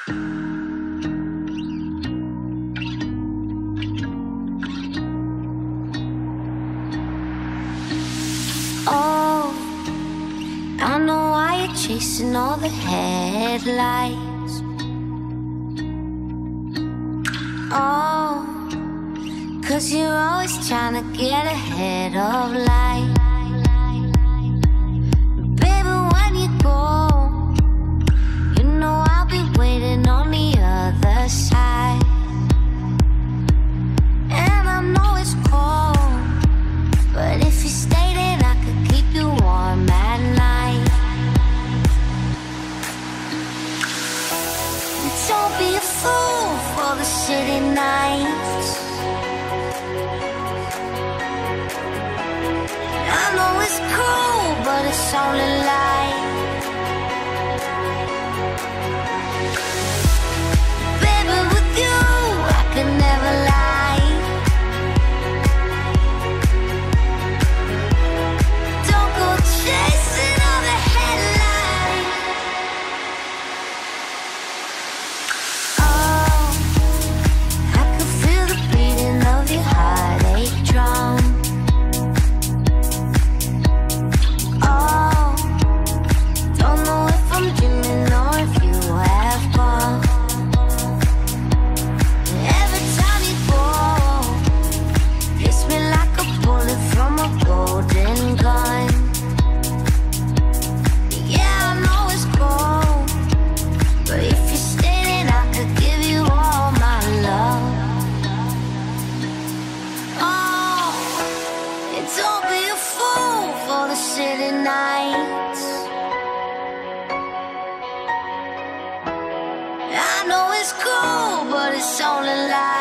Oh, I know why you're chasing all the headlights. Oh, 'cause you're always trying to get ahead of life. Baby, when you go, you know I'll be waiting on the other side. And I know it's cold, but if you stay, then I could keep you warm at night. Don't be a fool for the city nights. I know it's cruel, but it's only light. Baby, with you, I could never lie. Don't go chasing all the headlights. Oh, I could feel the beating of your heartache drum. Oh, don't know if I'm dreaming or if you have gone. Every time you go, hits me like a bullet from a golden gun. Yeah, I know it's cold, but if you stay, then I could give you all my love. Oh, and don't be a fool for the city nights. I know it's cool, but it's only light.